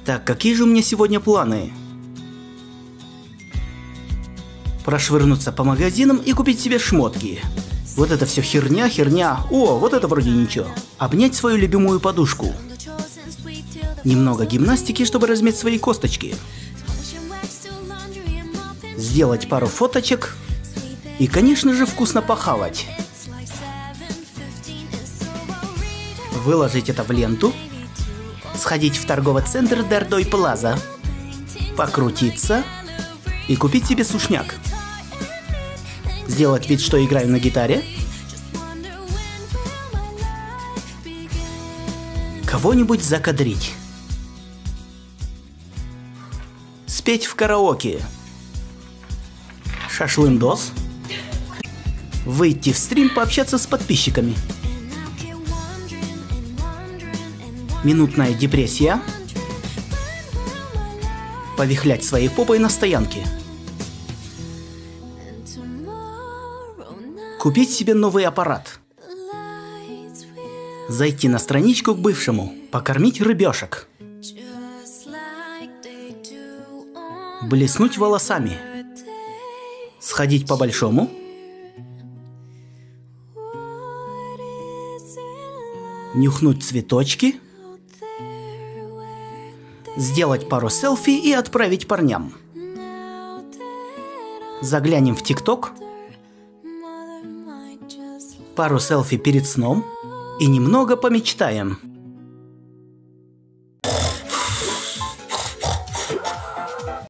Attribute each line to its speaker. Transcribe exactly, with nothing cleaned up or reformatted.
Speaker 1: Так, какие же у меня сегодня планы? Прошвырнуться по магазинам и купить себе шмотки. Вот это все херня, херня. О, вот это вроде ничего. Обнять свою любимую подушку. Немного гимнастики, чтобы размять свои косточки. Сделать пару фоточек. И, конечно же, вкусно похавать. Выложить это в ленту. Сходить в торговый центр Дордой Плаза. Покрутиться. И купить себе сушняк. Сделать вид, что играю на гитаре. Кого-нибудь закадрить. Спеть в караоке. Шашлындос. Выйти в стрим, пообщаться с подписчиками. Минутная депрессия. Повихлять своей попой на стоянке. Купить себе новый аппарат. Зайти на страничку к бывшему. Покормить рыбешек. Блеснуть волосами. Сходить по-большому. Нюхнуть цветочки. Сделать пару селфи и отправить парням. Заглянем в ТикТок. Пару селфи перед сном. И немного помечтаем.